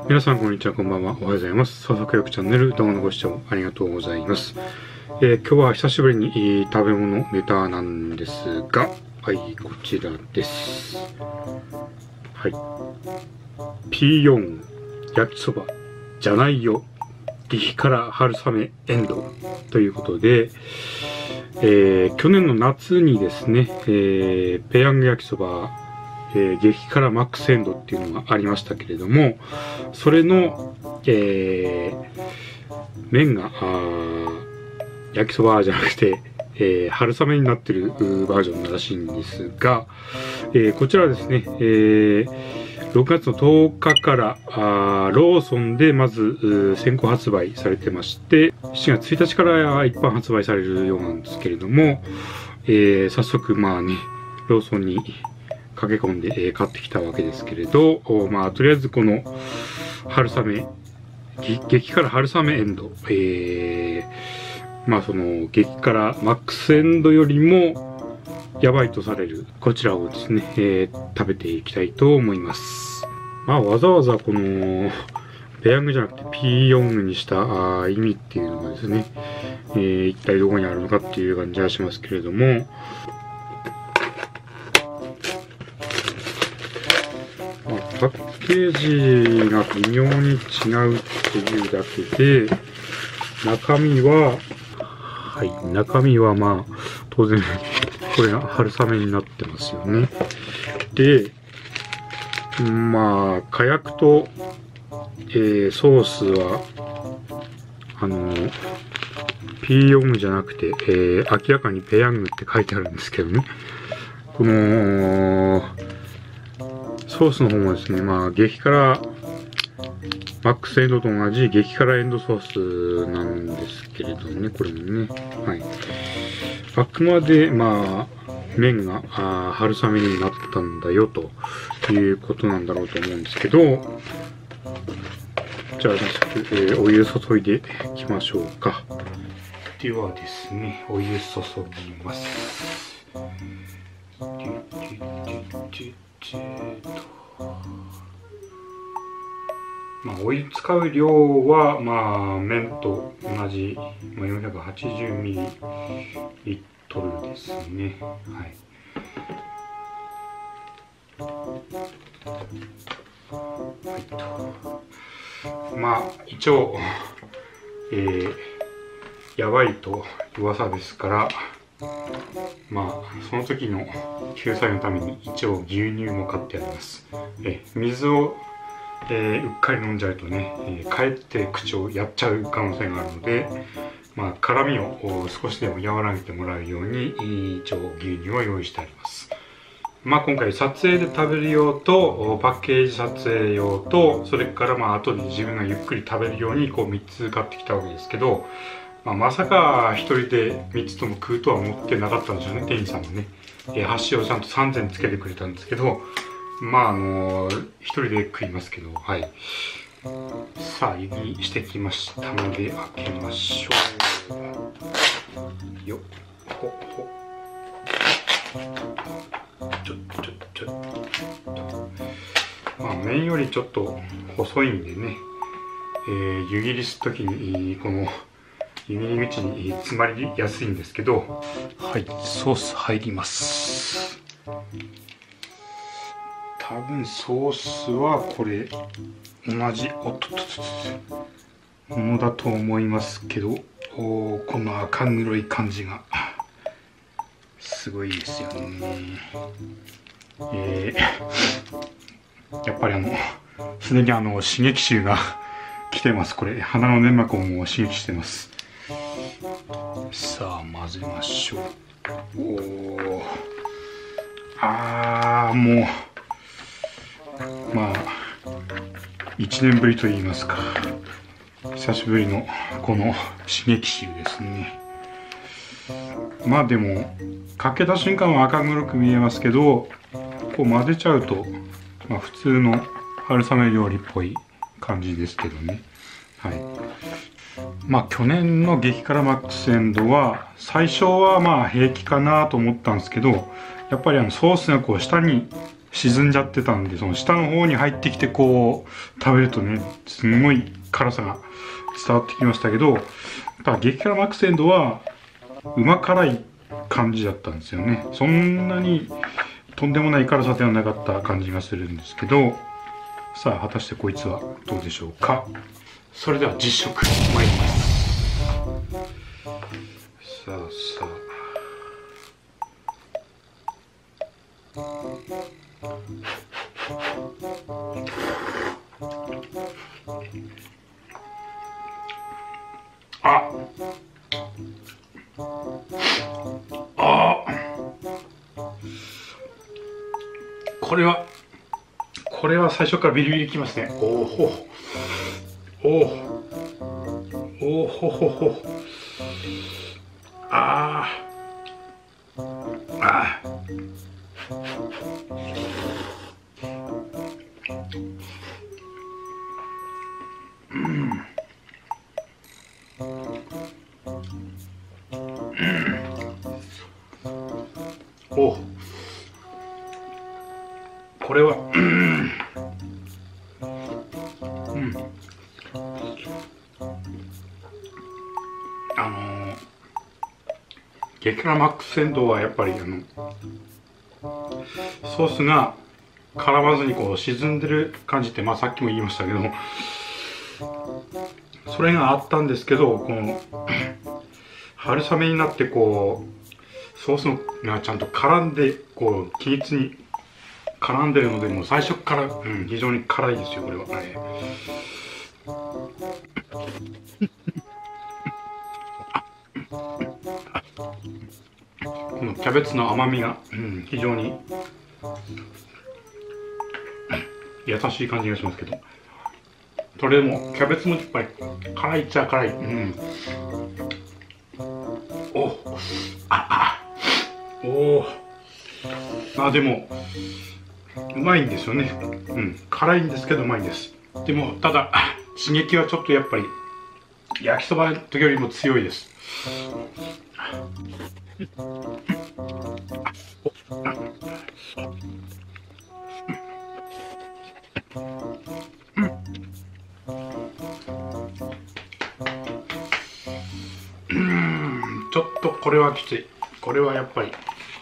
皆さんこんにちは、こんばんは。おはようございます。創作力チャンネル動画のご視聴ありがとうございます。今日は久しぶりに食べ物ネタなんですが、はい、こちらです。はい。P4 焼きそばじゃないよ。激辛春雨エンドということで、去年の夏にですね、ペヤング焼きそば激辛マックスエンドっていうのがありましたけれども、それの、麺が焼きそばじゃなくて、春雨になってるバージョンらしいんですが、こちらはですね、6月の10日からローソンでまず先行発売されてまして、7月1日から一般発売されるようなんですけれども、早速まあね、ローソンに駆け込んで買ってきたわけですけれど、まあとりあえずこの春雨、激辛春雨エンド、まあその激辛マックスエンドよりもやばいとされるこちらをですね、食べていきたいと思います。まあわざわざこのペヤングじゃなくてP4にした意味っていうのがですね、一体どこにあるのかっていう感じはしますけれども、パッケージが微妙に違うっていうだけで、中身はまあ当然これが春雨になってますよね。で、まあ火薬と、ソースはP4 じゃなくて、明らかにペヤングって書いてあるんですけどね、このソースの方もですね、まあ激辛マックスエンドと同じ激辛エンドソースなんですけれどもね、これもね、はい。あくまでまあ麺が春雨になったんだよということなんだろうと思うんですけど、じゃあ早速、お湯注いでいきましょうか。ではですね、お湯注ぎます。まあ、お湯使う量はまあ麺と同じ、まあ、480ミリリットルですね。はい。はいと。まあ一応、やばいと噂ですから、まあその時の救済のために一応牛乳も買ってあります。水をうっかり飲んじゃうとね、かえって口をやっちゃう可能性があるので、まあ辛みを少しでも和らげてもらうように一応牛乳を用意してあります。まあ今回撮影で食べる用とパッケージ撮影用と、それからまあ後で自分がゆっくり食べるようにこう3つ買ってきたわけですけど、まさか一人で3つとも食うとは思ってなかったんでしょうね、店員さんもね。箸をちゃんと3000つけてくれたんですけど、まあ一人で食いますけど、はい。さあ湯切りしてきましたので開けましょう。よっほっほ。ちょっと。まあ麺よりちょっと細いんでね、湯切りするときにこの湯切り口に詰まりやすいんですけど、はい、ソース入ります。多分ソースはこれ同じものだと思いますけど、この赤黒い感じがすごいですよね。やっぱりすでに刺激臭が来てます。これ鼻の粘膜をもう刺激してます。さあ混ぜましょう。もうまあ1年ぶりと言いますか、久しぶりのこの刺激臭ですね。まあでもかけた瞬間は赤黒く見えますけど、こう混ぜちゃうと、まあ、普通の春雨料理っぽい感じですけどね。はい。まあ去年の激辛マックスエンドは最初はまあ平気かなと思ったんですけど、やっぱりソースがこう下に沈んじゃってたんで、その下の方に入ってきてこう食べるとね、すんごい辛さが伝わってきましたけど、ただ激辛マックスエンドはうま辛い感じだったんですよね。そんなにとんでもない辛さではなかった感じがするんですけど、さあ果たしてこいつはどうでしょうか。それでは実食参ります。さあさあ、これは最初からビリビリきますね。おおほほほ。ああ。お、これは激辛マックスエンドはやっぱりソースが絡まずにこう沈んでる感じって、さっきも言いましたけど、それがあったんですけど、この春雨になってこうソースがちゃんと絡んでこう均一に絡んでるので、もう最初から、非常に辛いですよこれは。このキャベツの甘みが、非常に優しい感じがしますけど、それでもキャベツもやっぱり辛いっちゃ辛い。でもうまいんですよね。辛いんですけどうまいんです。でもただ刺激はちょっとやっぱり焼きそばの時よりも強いです。ちょっとこれはきつい。これはやっぱり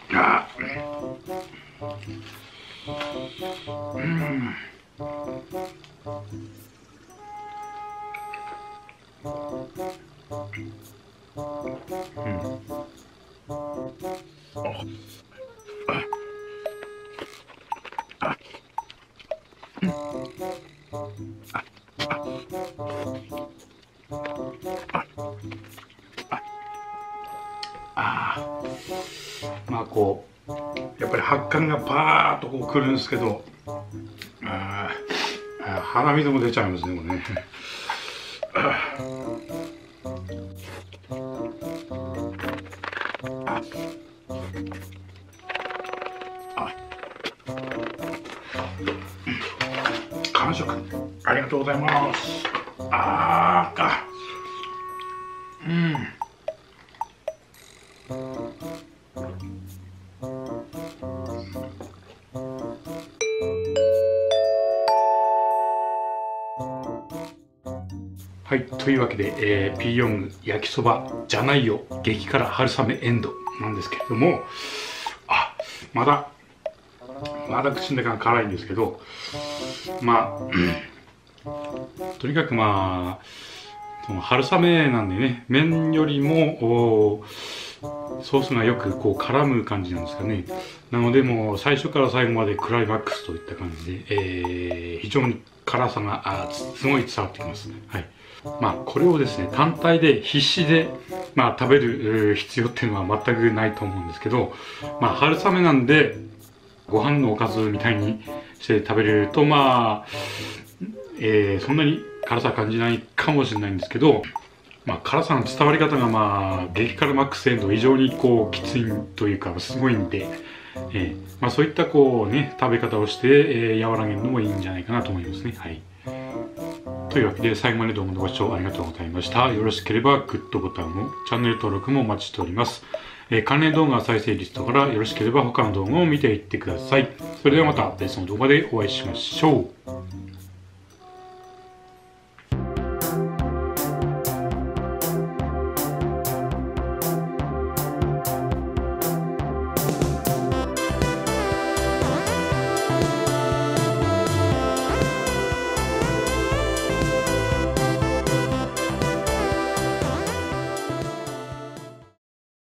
こうやっぱり発汗がパーッとこうくるんですけど、鼻水も出ちゃいますねもうね。完食ありがとうございます。はい、というわけで、ピーヨング焼きそばじゃないよ激辛春雨エンドなんですけれども、まだ口の中が辛いんですけど、とにかくその春雨なんでね、麺よりもソースがよくこう絡む感じなんですかね。なのでもう最初から最後までクライマックスといった感じで、非常に辛さがすごい伝わってきます。はい。これをですね単体で必死で食べる必要っていうのは全くないと思うんですけど、春雨なんでご飯のおかずみたいにして食べれるとそんなに辛さ感じないかもしれないんですけど、辛さの伝わり方が激辛マックスエンド異常にこうきついというかすごいんで、そういったこうね食べ方をして、和らげるのもいいんじゃないかなと思いますね。はい。というわけで最後までどうもご視聴ありがとうございました。よろしければグッドボタンを、チャンネル登録もお待ちしております。 関連動画再生リストからよろしければ他の動画を見ていってください。それではまた別の動画でお会いしましょう。